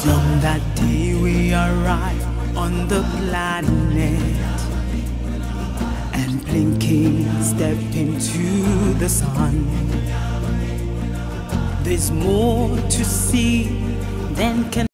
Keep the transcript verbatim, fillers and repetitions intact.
From that day we arrived on the planet, and blinking step into the sun. There's more to see than can